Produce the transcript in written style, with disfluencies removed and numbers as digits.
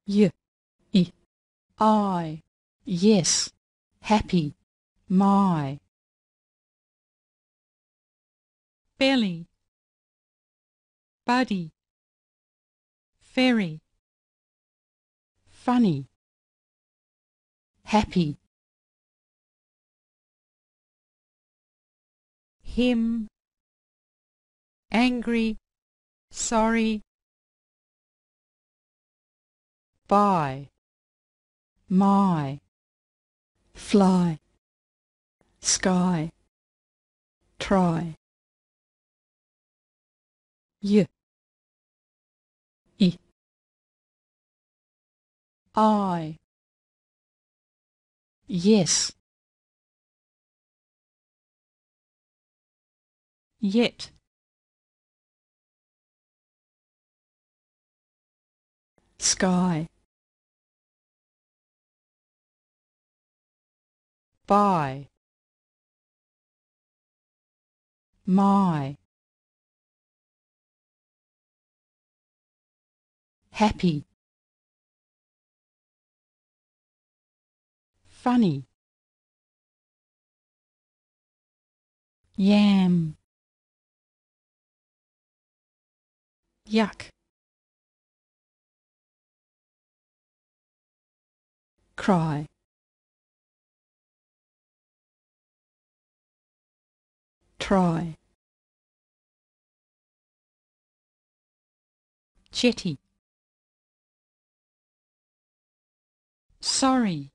I, yes, happy, my. Belly, buddy, ferry, funny, happy. Him, angry, sorry. By, my. Fly, sky, try. I, yes, yet. Sky, by, my. Happy, funny. Yam, yuck. Cry, try. Jetty, sorry.